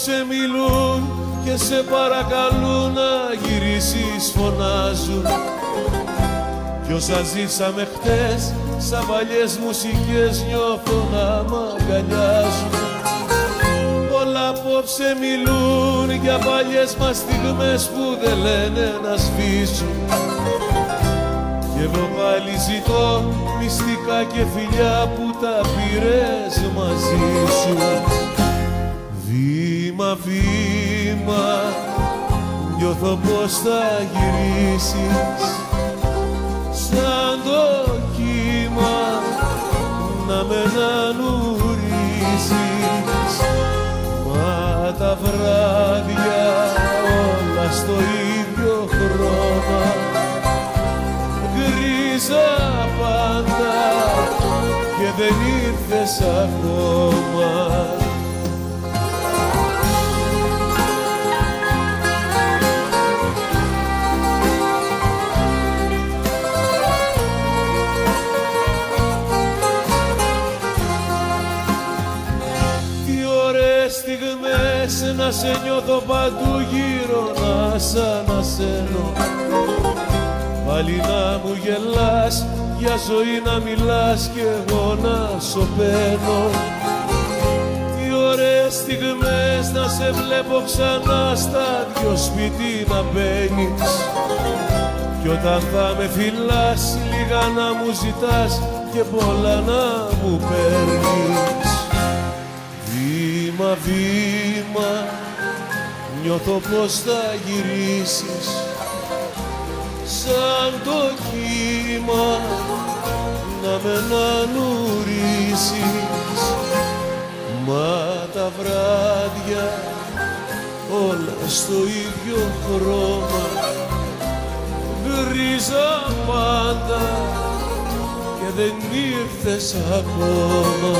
απόψε μιλούν και σε παρακαλούν να γυρίσεις, φωνάζουν. Κι όσα ζήσαμε χτες, σαν παλιές μουσικές νιώθω να μ' αγκαλιάζουν. Όλα απόψε μιλούν για παλιές μας στιγμές που δεν λένε να σβήσουν. Κι εγώ πάλι ζητώ μυστικά και φιλιά που τα πήρες μαζί σου. Βήμα, βήμα, νιώθω πως θα γυρίσεις, σαν το κύμα να με νανουρίζεις. Μα τα βράδια όλα στο ίδιο χρώμα, γκρίζα πάντα και δεν ήρθες ακόμα. Στιγμές να σε νιώθω παντού γύρω, να σ' ανασένω. Πάλι να μου γελάς, για ζωή να μιλάς κι εγώ να σωπαίνω. Τι ωραίες στιγμές να σε βλέπω ξανά στα δυο σπίτι να μπαίνεις. Κι όταν θα με φυλάς, λίγα να μου ζητάς και πολλά να μου παίρνεις. Βήμα, βήμα, νιώθω πως θα γυρίσεις, σαν το κύμα να με νανουρίσεις. Μα τα βράδια όλα στο ίδιο χρώμα, γκρίζα πάντα και δεν ήρθες ακόμα.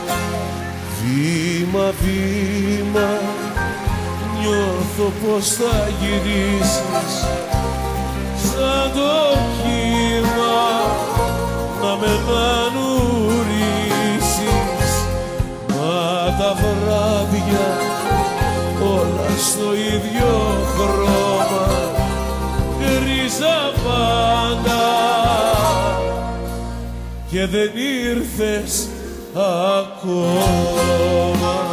Βήμα, βήμα, νιώθω πως θα γυρίσεις, σαν το κύμα να με νανουρίσεις. Μα τα βράδια όλα στο ίδιο χρώμα, γκρίζα πάντα και δεν ήρθες ακόμα.